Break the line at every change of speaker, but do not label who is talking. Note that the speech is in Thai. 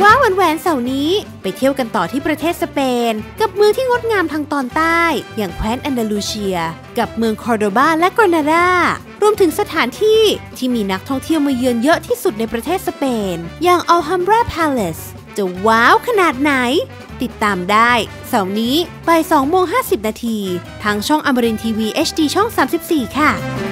ว้าวแหวนเสาร์นี้ไปเที่ยวกันต่อที่ประเทศสเปนกับเมืองที่งดงามทางตอนใต้อย่างแคว้นแอนดาลูเซียกับเมืองคอร์โดบาและกรานาดารวมถึงสถานที่ที่มีนักท่องเที่ยวมาเยือนเยอะที่สุดในประเทศสเปนอย่างอัลฮัมบราพาเลซจะว้าวขนาดไหนติดตามได้เสาร์นี้บ่าย 2:50 นาทีทางช่องอมรินทร์ทีวี HD ช่อง 34 ค่ะ